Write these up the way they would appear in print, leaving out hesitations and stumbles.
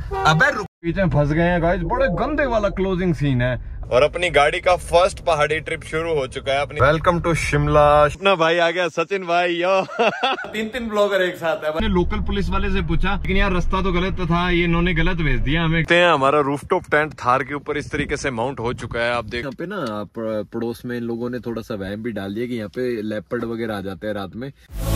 अबे पीछे फंस गए हैं गाइस, बड़े गंदे वाला क्लोजिंग सीन है। और अपनी गाड़ी का फर्स्ट पहाड़ी ट्रिप शुरू हो चुका है अपनी। Welcome to Shimla. अपना भाई आ गया, सचिन भाई यो। तीन ब्लॉगर एक साथ है। मैंने लोकल पुलिस वाले से पूछा, लेकिन यार रास्ता तो गलत था, ये इन्होंने गलत भेज दिया हमें। हमारा रूफटॉप टेंट थार के ऊपर इस तरीके से माउंट हो चुका है। आप देख यहाँ पे ना पड़ोस में इन लोगों ने थोड़ा सा वहम भी डाल दिया कि यहाँ पे लेपर्ड वगैरह आ जाते हैं रात में।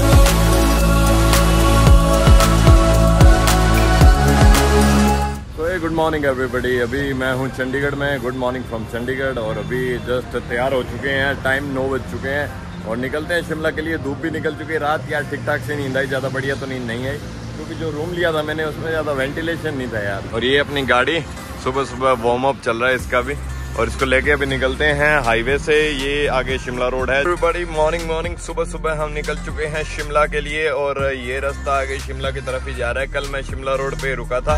Good morning everybody. अभी मैं हूँ चंडीगढ़ में। Good morning from Chandigarh. और अभी जस्ट तैयार हो चुके हैं, टाइम 9 बज चुके हैं और निकलते हैं शिमला के लिए। धूप भी निकल चुकी है। रात यार ठीक ठाक से नींद आई, ज़्यादा बढ़िया तो नींद नहीं आई क्योंकि जो रूम लिया था मैंने उसमें ज़्यादा वेंटिलेशन नहीं था यार। और ये अपनी गाड़ी सुबह सुबह वार्म अप चल रहा है इसका भी, और इसको लेके अभी निकलते हैं हाईवे से। ये आगे शिमला रोड है। बड़ी मॉर्निंग सुबह सुबह हम निकल चुके हैं शिमला के लिए और ये रास्ता आगे शिमला की तरफ ही जा रहा है। कल मैं शिमला रोड पे रुका था।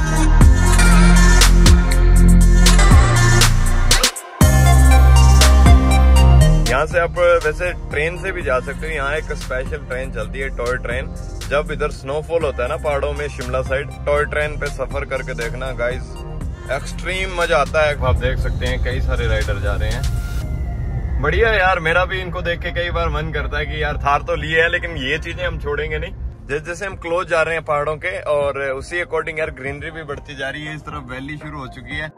यहाँ से आप वैसे ट्रेन से भी जा सकते हो। यहाँ एक स्पेशल ट्रेन चलती है, टॉय ट्रेन। जब इधर स्नोफॉल होता है ना पहाड़ों में शिमला साइड, टॉय ट्रेन पे सफर करके देखना गाइस, एक्सट्रीम मजा आता है। आप देख सकते हैं कई सारे राइडर जा रहे हैं। बढ़िया यार, मेरा भी इनको देख के कई बार मन करता है कि यार थार तो लिए है लेकिन ये चीजें हम छोड़ेंगे नहीं। जैसे जैसे हम क्लोज जा रहे हैं पहाड़ों के और उसी अकॉर्डिंग यार ग्रीनरी भी बढ़ती जा रही है। इस तरफ वैली शुरू हो चुकी है।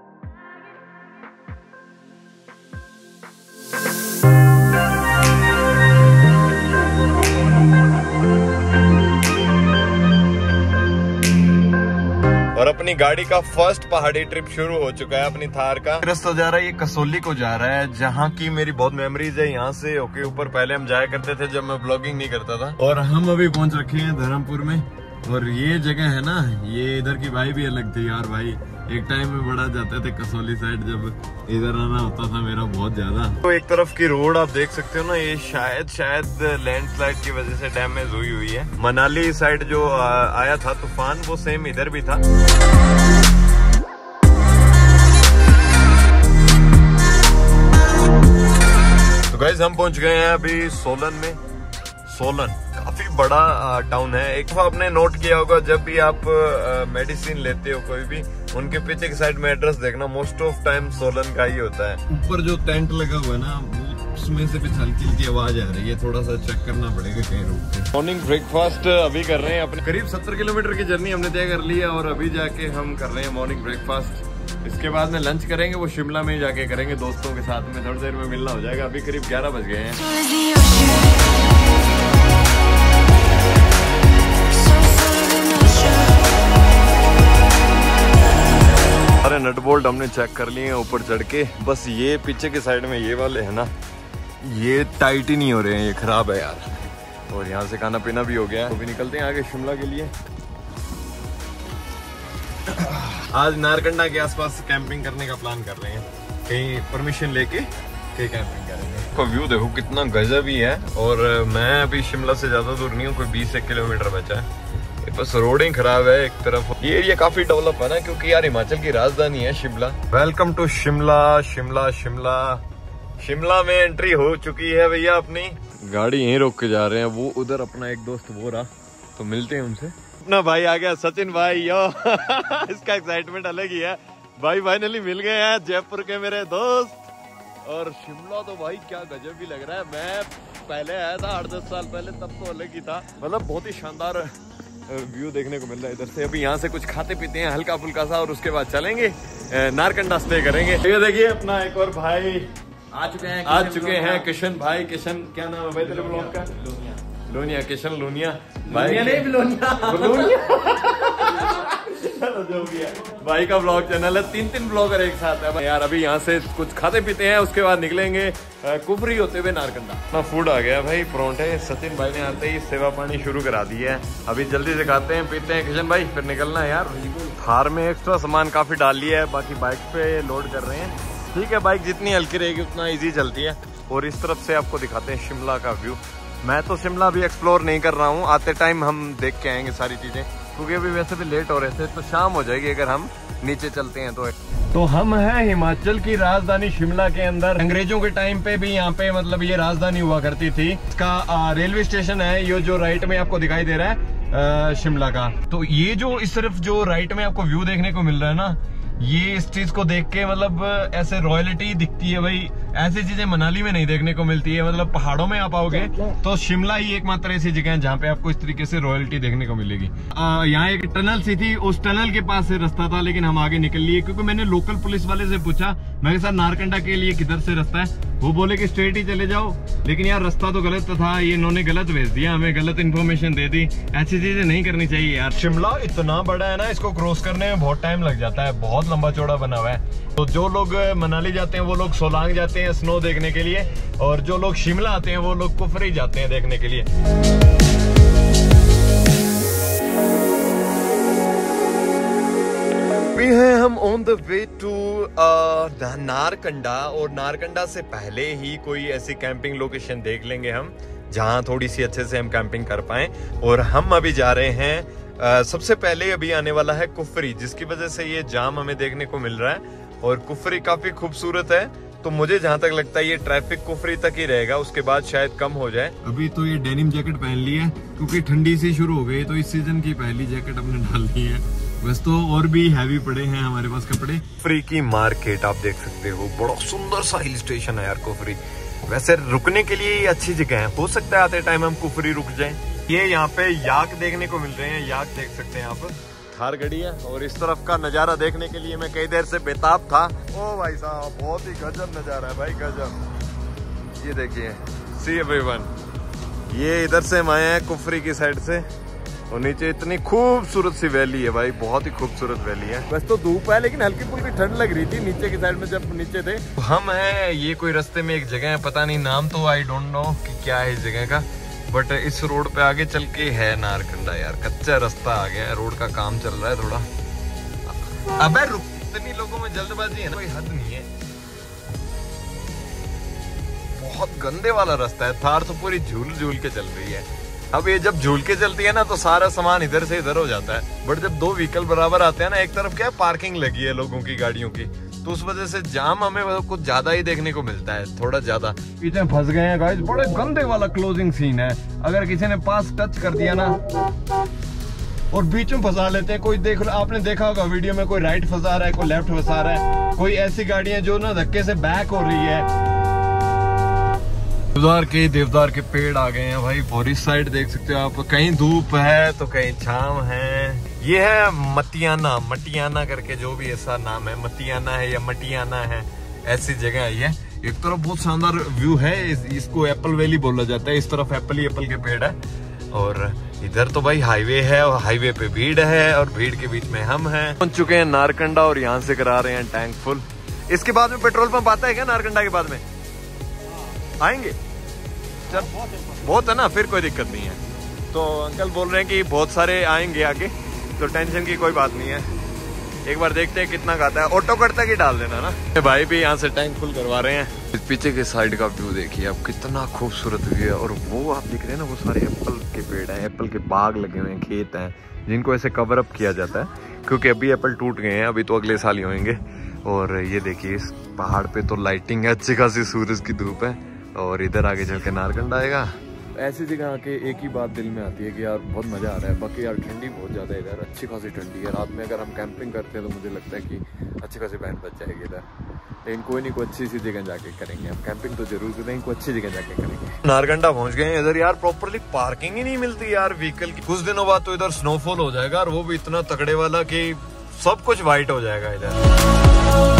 और अपनी गाड़ी का फर्स्ट पहाड़ी ट्रिप शुरू हो चुका है अपनी थार का। रास्ता जा रहा है ये कसौली को जा रहा है, जहाँ की मेरी बहुत मेमोरीज है। यहाँ से होके ऊपर पहले हम जाया करते थे जब मैं ब्लॉगिंग नहीं करता था। और हम अभी पहुंच रखे हैं धर्मपुर में। और ये जगह है ना, ये इधर की भाई भी अलग थी यार। भाई एक टाइम में बड़ा जाते थे कसौली साइड, जब इधर आना होता था मेरा बहुत ज्यादा। तो एक तरफ की रोड आप देख सकते हो ना, ये शायद लैंडस्लाइड की वजह से डैमेज हुई है। मनाली साइड जो आया था तूफान, वो सेम इधर भी था। तो गाइस हम पहुंच गए हैं अभी सोलन में। सोलन काफी बड़ा टाउन है। एक बार आपने नोट किया होगा, जब भी आप मेडिसिन लेते हो कोई भी, उनके पीछे की साइड में एड्रेस देखना, मोस्ट ऑफ टाइम सोलन का ही होता है। ऊपर जो टेंट लगा हुआ है ना, उसमें से कुछ हल्की हल्की आवाज आ रही है, थोड़ा सा चेक करना पड़ेगा कहीं रुक के। मॉर्निंग ब्रेकफास्ट अभी कर रहे हैं अपने। करीब 70 किलोमीटर की जर्नी हमने तय कर ली है और अभी जाके हम कर रहे हैं मॉर्निंग ब्रेकफास्ट। इसके बाद में लंच करेंगे, वो शिमला में ही जाके करेंगे दोस्तों के साथ में। थोड़ी देर में मिलना हो जाएगा। अभी करीब 11 बज गए हैं। सारे नट बोल्ट हमने चेक कर लिए हैं ऊपर चढ़ के। बस ये पीछे के साइड में ये वाले है ना, ये टाइट ही नहीं हो रहे हैं, ये खराब है यार। और यहाँ से खाना पीना भी हो गया है। तो भी निकलते हैं आगे शिमला के लिए। आज नारकंडा के आसपास कैंपिंग करने का प्लान कर रहे हैं। कहीं परमिशन लेके कहीं कैंपिंग करेंगे। तो व्यू देखो कितना गजब ही है। और मैं अभी शिमला से ज्यादा दूर नहीं हूँ, कोई 20 किलोमीटर बचा है। बस रोडें खराब है एक तरफ। ये एरिया काफी डेवलप है ना, क्योंकि यार हिमाचल की राजधानी है शिमला। Welcome to Shimla. शिमला में एंट्री हो चुकी है भैया अपनी। गाड़ी यहीं रोक के जा रहे हैं। वो उधर अपना एक दोस्त वो रहा, तो मिलते हैं उनसे। अपना भाई आ गया, सचिन भाई यो। इसका एक्साइटमेंट अलग ही है। भाई फाइनली मिल गए हैं जयपुर के मेरे दोस्त। और शिमला तो भाई क्या गजब भी लग रहा है। मैं पहले आया था 8-10 साल पहले, तब तो अलग ही था। मतलब बहुत ही शानदार व्यू देखने को मिल रहा है इधर से। अभी यहाँ से कुछ खाते पीते हैं हल्का फुल्का सा, और उसके बाद चलेंगे नारकंडा स्टे करेंगे। ये देखिए अपना एक और भाई आ चुके हैं किशन भाई। किशन क्या नाम है भाई तेरे ब्लॉग का? लोनिया। किशन लोनिया भाई, जो भी है भाई का ब्लॉग चैनल है। 3 ब्लॉगर एक साथ है यार। अभी यहाँ से कुछ खाते पीते हैं, उसके बाद निकलेंगे कुफरी होते हुए नारकंडा। अपना फूड आ गया भाई, परोंठे। सचिन भाई ने आते ही सेवा पानी शुरू करा दी है। अभी जल्दी से खाते हैं पीते हैं किशन भाई, फिर निकलना है यार। थार में एक्स्ट्रा सामान काफी डाल लिया है, बाकी बाइक पे लोड कर रहे हैं। ठीक है, बाइक जितनी हल्की रहेगी उतना ईजी चलती है। और इस तरफ से आपको दिखाते हैं शिमला का व्यू। मैं तो शिमला भी एक्सप्लोर नहीं कर रहा हूँ, आते टाइम हम देख के आएंगे सारी चीजें, क्योंकि अभी वैसे भी लेट हो रहे थे। तो शाम हो जाएगी अगर हम नीचे चलते हैं तो हम हैं हिमाचल की राजधानी शिमला के अंदर। अंग्रेजों के टाइम पे भी यहाँ पे मतलब ये राजधानी हुआ करती थी। इसका रेलवे स्टेशन है, ये जो राइट में आपको दिखाई दे रहा है, शिमला का। तो ये जो इस तरफ जो राइट में आपको व्यू देखने को मिल रहा है ना, ये इस चीज को देख के मतलब ऐसे रॉयल्टी दिखती है भाई। ऐसी चीजें मनाली में नहीं देखने को मिलती है। मतलब पहाड़ों में आप आओगे तो शिमला ही एकमात्र ऐसी जगह है जहाँ पे आपको इस तरीके से रॉयल्टी देखने को मिलेगी। यहाँ एक टनल सी थी, उस टनल के पास से रास्ता था, लेकिन हम आगे निकल लिए क्योंकि मैंने लोकल पुलिस वाले से पूछा, मैं सर नारकंडा के लिए किधर से रास्ता है? वो बोले कि स्ट्रेट ही चले जाओ, लेकिन यार रास्ता तो गलत था। ये इन्होंने गलत भेज दिया, हमें गलत इन्फॉर्मेशन दे दी। ऐसी चीजें नहीं करनी चाहिए यार। शिमला इतना बड़ा है ना, इसको क्रॉस करने में बहुत टाइम लग जाता है, बहुत लंबा चौड़ा बना हुआ है। तो जो लोग मनाली जाते हैं वो लोग सोलांग जाते हैं स्नो देखने के लिए, और जो लोग शिमला आते हैं वो लोग कुफरी जाते हैं देखने के लिए। अभी हैं हम on the way to Narkanda, और नारकंडा से पहले ही कोई ऐसी कैंपिंग लोकेशन देख लेंगे हम जहां थोड़ी सी अच्छे से हम कैंपिंग कर पाएं। और हम अभी जा रहे हैं सबसे पहले अभी आने वाला है कुफरी, जिसकी वजह से ये जाम हमें देखने को मिल रहा है। और कुफरी काफी खूबसूरत है, तो मुझे जहां तक लगता है ये ट्रैफिक कुफरी तक ही रहेगा, उसके बाद शायद कम हो जाए। अभी तो ये डेनिम जैकेट पहन ली है क्योंकि ठंडी सी शुरू हो गई, तो इस सीजन की पहली जैकेट हमने डाल ली है। बस तो और भी हैवी पड़े हैं हमारे पास कपड़े। कुफरी की मार्केट आप देख सकते हो, बड़ा सुंदर सा हिल स्टेशन है यार कुफरी। वैसे रुकने के लिए ये अच्छी जगह है, हो सकता है आते टाइम हम कुफरी रुक जाएं। ये यहाँ पे याक देखने को मिल रहे हैं, याक देख सकते हैं आप, थार गड़ी है। और इस तरफ का नजारा देखने के लिए मैं कई देर से बेताब था। ओ भाई साहब, बहुत ही गजब नजारा है भाई, गजब। ये देखिए, सी एवरीवन। ये इधर से हम आए हैं कुफरी की साइड से, और नीचे इतनी खूबसूरत सी वैली है भाई, बहुत ही खूबसूरत वैली है। बस तो धूप है, लेकिन हल्की फुल्की ठंड लग रही थी नीचे की साइड में जब नीचे थे। हम हैं, ये कोई रास्ते में एक जगह है, पता नहीं नाम तो आई डोंट नो कि क्या है इस जगह का, बट इस रोड पे आगे चल के है नारकंडा यार। कच्चा रास्ता आ गया है, रोड का काम चल रहा है थोड़ा। अबे रुक, इतनी लोगों में जल्दबाजी है ना, कोई हद नहीं है। बहुत गंदे वाला रास्ता है, थार तो पूरी झूल झूल के चल रही है। अब ये जब झूल के चलती है ना तो सारा सामान इधर से इधर हो जाता है, बट जब दो व्हीकल बराबर आते हैं ना, एक तरफ क्या है पार्किंग लगी है लोगों की गाड़ियों की, तो उस वजह से जाम हमें कुछ ज्यादा ही देखने को मिलता है, थोड़ा ज्यादा। पीछे फंस गए हैं गाइस, बड़े गंदे वाला क्लोजिंग सीन है। अगर किसी ने पास टच कर दिया ना और बीच में फंसा लेते हैं। कोई देख, आपने देखा होगा वीडियो में, कोई राइट फंसा रहा है, कोई लेफ्ट फंसा रहा है, कोई ऐसी गाड़ियां जो ना धक्के से बैक हो रही है। देवदार के पेड़ आ गए हैं भाई, और इस साइड देख सकते हो आप, कहीं धूप है तो कहीं छांव है। ये है मटियाना, मटियाना करके जो भी ऐसा नाम है, मटियाना है या मटियाना है, ऐसी जगह है ये। एक तरफ बहुत शानदार व्यू है, इसको एप्पल वैली बोला जाता है। इस तरफ एप्पल ही एप्पल के पेड़ है, और इधर तो भाई हाईवे है, और हाईवे पे भीड़ है, और भीड़ के बीच में हम हैं। पहुंच चुके हैं नारकंडा, और यहाँ से करा रहे हैं टैंक फुल। इसके बाद में पेट्रोल पंप आता है क्या नारकंडा के बाद में? आएंगे चल, बहुत है ना, फिर कोई दिक्कत नहीं है। तो अंकल बोल रहे हैं कि बहुत सारे आएंगे आगे, तो टेंशन की कोई बात नहीं है। एक बार देखते हैं कितना खाता है, ऑटो कट तक ही डाल देना ना। भाई भी यहाँ से टैंक फुल करवा रहे हैं। पीछे के साइड का व्यू देखिए आप, कितना खूबसूरत व्यू है। और वो आप देख रहे हैं ना, वो सारे एप्पल के पेड़ हैं, एप्पल के बाग लगे हुए हैं, खेत हैं, जिनको ऐसे कवर अप किया जाता है, क्योंकि अभी एप्पल टूट गए हैं, अभी तो अगले साल ही होंगे। और ये देखिए, इस पहाड़ पे तो लाइटिंग है, अच्छी खासी सूरज की धूप है, और इधर आगे चल के नारकंडा आएगा। ऐसी जगह आके एक ही बात दिल में आती है कि यार बहुत मजा आ रहा है। बाकी यार ठंडी बहुत ज्यादा है इधर, अच्छी खासी ठंडी है। रात में अगर हम कैंपिंग करते हैं तो मुझे लगता है कि अच्छी खासी बैंड बच जाएगी इधर। लेकिन कोई नहीं, कोई अच्छी सी जगह जाके करेंगे हम कैंपिंग, तो जरूर करेंगे, कोई अच्छी जगह जाके करेंगे। नारकंडा पहुंच गए इधर यार, प्रॉपरली पार्किंग ही नहीं मिलती यार व्हीकल की। कुछ दिनों बाद तो इधर स्नोफॉल हो जाएगा, और वो भी इतना तगड़े वाला कि सब कुछ व्हाइट हो जाएगा इधर।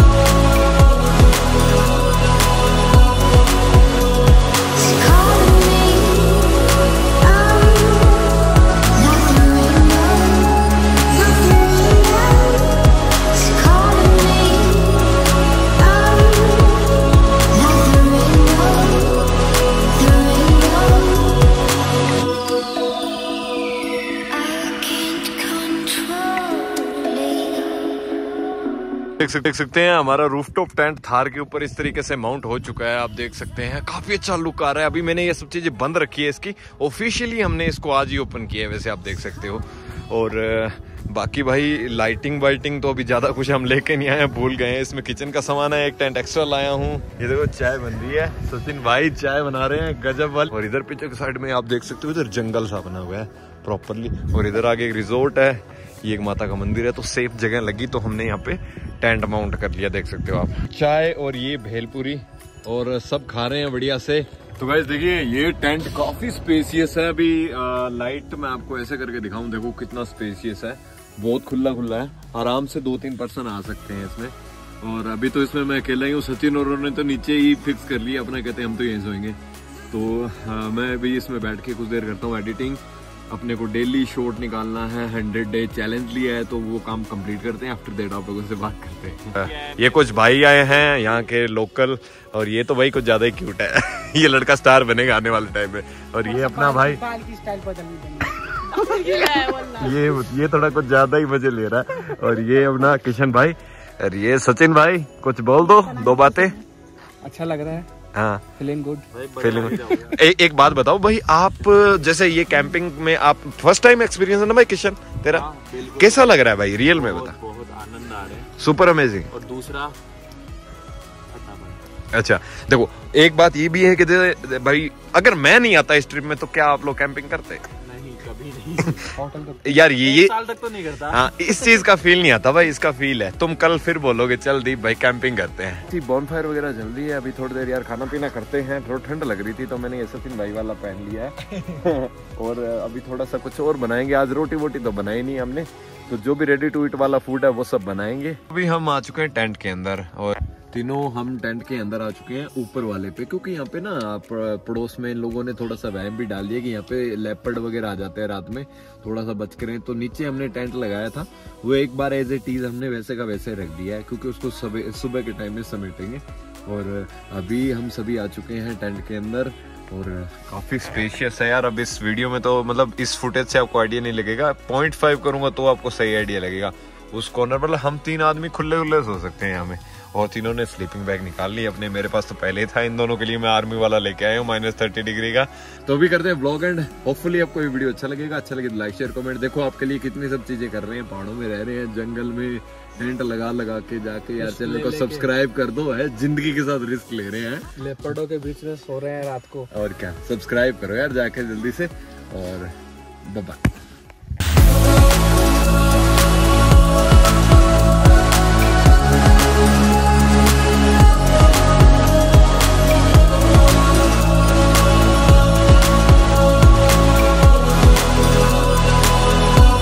देख सकते हैं हमारा रूफटॉप टेंट थार के ऊपर इस तरीके से माउंट हो चुका है। आप देख सकते हैं काफी अच्छा लुक आ रहा है। अभी मैंने ये सब चीजें बंद रखी है इसकी, ऑफिशियली हमने इसको आज ही ओपन किया है, वैसे आप देख सकते हो। और बाकी भाई लाइटिंग वाइटिंग तो अभी ज्यादा कुछ हम लेके नहीं आए हैं, भूल गए हैं। इसमें किचन का सामान है, एक टेंट एक्स्ट्रा लाया हूँ। ये देखो चाय बन रही है, सचिन भाई चाय बना रहे हैं गजब वाली। और इधर पीछे के साइड में आप देख सकते हो, इधर जंगल सा बना हुआ है, प्रॉपरली। और इधर आगे एक रिजोर्ट है, ये एक माता का मंदिर है, तो सेफ जगह लगी तो हमने यहाँ पे टेंट माउंट कर लिया। देख सकते हो आप, चाय और ये भेलपुरी और सब खा रहे हैं बढ़िया से। तो गाइस देखिए ये टेंट काफी स्पेसियस है। अभी लाइट मैं आपको ऐसे करके दिखाऊं, देखो कितना स्पेसियस है, बहुत खुला खुला है, आराम से 2-3 पर्सन आ सकते हैं इसमें। और अभी तो इसमें मैं अकेला ही हूँ, सचिन और उन्होंने तो नीचे ही फिक्स कर लिया अपना, कहते हैं हम तो यहीं सोएंगे। तो मैं भी इसमें बैठ के कुछ देर करता हूँ एडिटिंग। अपने को डेली शॉट निकालना है, 100 डे चैलेंज लिया है, तो वो काम कंप्लीट करते हैं। आफ्टर दैट आप लोगों से बात करते हैं। ये कुछ भाई आए हैं यहाँ के लोकल, और ये तो भाई कुछ ज्यादा ही क्यूट है ये लड़का स्टार बनेगा आने वाले टाइम में। और ये अपना भाई बाल की स्टाइल ये थोड़ा कुछ ज्यादा ही मजे ले रहा है। और ये अपना किशन भाई, और ये सचिन भाई, कुछ बोल दो बातें। अच्छा लग रहा है, हाँ फीलिंग गुड। एक बात बताओ भाई, आप जैसे ये कैंपिंग में आप फर्स्ट टाइम एक्सपीरियंस है ना भाई किशन तेरा? कैसा लग रहा है भाई रियल में बता? बहुत आनंद आ रहा है, सुपर अमेजिंग। और दूसरा अच्छा देखो एक बात ये भी है कि भाई अगर मैं नहीं आता इस ट्रिप में तो क्या आप लोग कैंपिंग करते? नहीं, कभी नहीं यार ये साल तक तो नहीं करता। हाँ, इस चीज का फील नहीं आता भाई, इसका फील है। तुम कल फिर बोलोगे चल दीप भाई कैंपिंग करते हैं। बॉनफायर वगैरह जल रही है, अभी थोड़ी देर यार खाना पीना करते हैं। थोड़ा ठंड लग रही थी तो मैंने ये सचिन भाई वाला पहन लिया है और अभी थोड़ा सा कुछ और बनाएंगे। आज रोटी वोटी तो बनाई नहीं हमने, तो जो भी रेडी टू ईट वाला फूड है वो सब बनाएंगे। अभी हम आ चुके हैं टेंट के अंदर, और तीनों हम टेंट के अंदर आ चुके हैं ऊपर वाले पे, क्योंकि यहाँ पे ना पड़ोस में इन लोगों ने थोड़ा सा वहम भी डाल दिया कि यहाँ पे लेपर्ड वगैरह आ जाते हैं रात में, थोड़ा सा बच कर। तो नीचे हमने टेंट लगाया था, वो एक बार एज ए टीज हमने वैसे का वैसे रख दिया है, क्योंकि उसको सुबह के टाइम में समेटेंगे। और अभी हम सभी आ चुके हैं टेंट के अंदर, और काफी स्पेशियस है यार। अब इस वीडियो में तो मतलब इस फुटेज से आपको आइडिया नहीं लगेगा, 0.5 करूंगा तो आपको सही आइडिया लगेगा। उस कॉर्नर पर हम 3 आदमी खुले खुले सो सकते हैं यहाँ में, और तीनों ने स्लीपिंग बैग निकाल ली अपने। मेरे पास तो पहले ही था, इन दोनों के लिए मैं आर्मी वाला लेके आया हूँ -30 डिग्री का। तो अभी करते हैं ब्लॉग एंड होपफुली आपको ये वीडियो अच्छा लगेगा। अच्छा लगे तो लाइक शेयर कमेंट। देखो आपके लिए कितनी सब चीजें कर रहे हैं, पहाड़ों में रह रहे हैं, जंगल में टेंट लगा के जाके यार चैनल को सब्सक्राइब कर दो, है जिंदगी के साथ रिस्क ले रहे हैं, लेपर्डों के बीच में सो रहे हैं रात को। और क्या, सब्सक्राइब करो यार जाके जल्दी से, और बाय बाय।